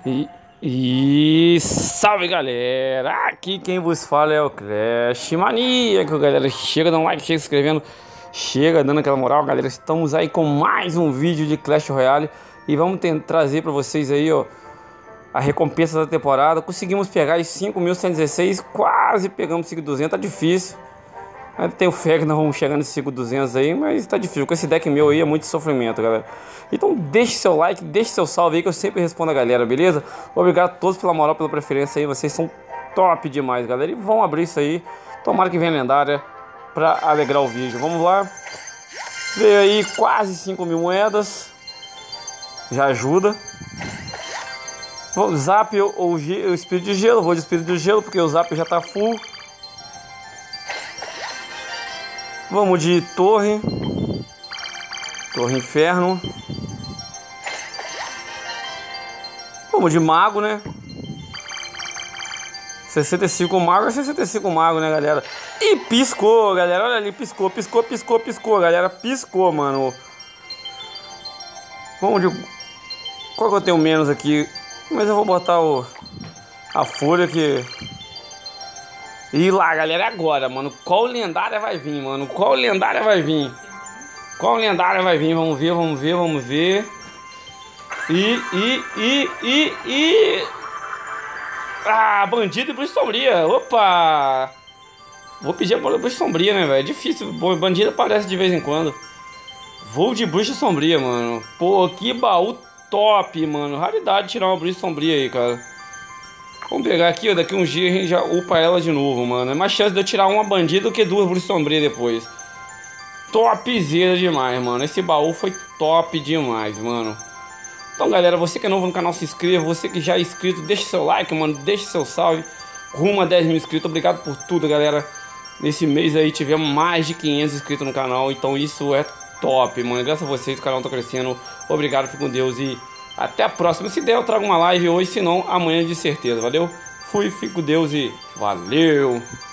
E, e salve galera, aqui quem vos fala é o Clash Maníaco, galera. Chega dando like, chega se inscrevendo, chega dando aquela moral, galera. Estamos aí com mais um vídeo de Clash Royale e vamos trazer para vocês aí, ó, a recompensa da temporada. Conseguimos pegar os 5.116, quase pegamos 5.200, tá difícil. Eu tenho fé que nós vamos chegar nesse 5.200 aí, mas tá difícil. Com esse deck meu aí é muito sofrimento, galera. Então deixe seu like, deixe seu salve aí que eu sempre respondo a galera, beleza? Obrigado a todos pela moral, pela preferência aí. Vocês são top demais, galera. E vão abrir isso aí. Tomara que venha lendária pra alegrar o vídeo. Vamos lá. Veio aí quase 5.000 moedas. Já ajuda. Vou zap ou o espírito de gelo. Vou de espírito de gelo porque o zap já tá full. Vamos de torre. Torre inferno. Vamos de mago, né? 65 mago é 65 mago, né, galera? E piscou, galera. Olha ali, piscou, galera. Piscou, mano. Vamos de... Qual que eu tenho menos aqui? Mas eu vou botar a folha que... E lá, galera, agora, mano. Qual lendária vai vir, mano? Qual lendária vai vir? Qual lendária vai vir? Vamos ver, vamos ver, vamos ver. Ah, bandido e bruxa sombria. Opa! Vou pedir a bruxa sombria, né, velho? É difícil. Bandido aparece de vez em quando. Vou de bruxa sombria, mano. Pô, que baú top, mano. Raridade tirar uma bruxa sombria aí, cara. Vamos pegar aqui, ó. Daqui uns dias a gente já upa ela de novo, mano. É mais chance de eu tirar uma bandida do que duas bruxas sombrias depois. Topzera demais, mano. Esse baú foi top demais, mano. Então, galera, você que é novo no canal, se inscreva. Você que já é inscrito, deixe seu like, mano. Deixe seu salve. Rumo a 10 mil inscritos. Obrigado por tudo, galera. Nesse mês aí tivemos mais de 500 inscritos no canal. Então isso é top, mano. Graças a vocês o canal tá crescendo. Obrigado, fique com Deus e... até a próxima. Se der, eu trago uma live hoje, se não, amanhã de certeza. Valeu? Fui, fico com Deus e valeu!